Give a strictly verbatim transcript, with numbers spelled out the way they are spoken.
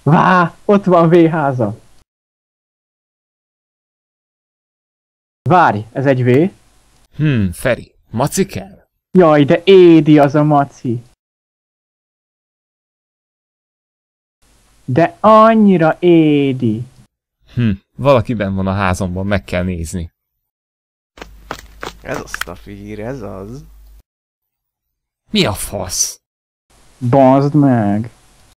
Vá, ott van V háza. Várj, ez egy V. Hm, Feri, maci kell? Jaj, de Édi az a maci. De annyira Édi. Hm, valaki benn van a házamban, meg kell nézni. Ez a Stafír, ez az. Mi a fasz? Bazd meg.